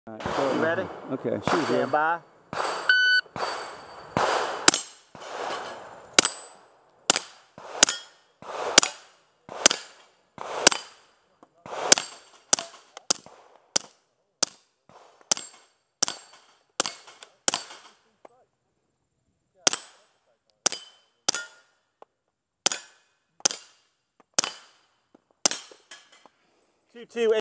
Right, You ready? Okay, shoot. Stand by. Two, two.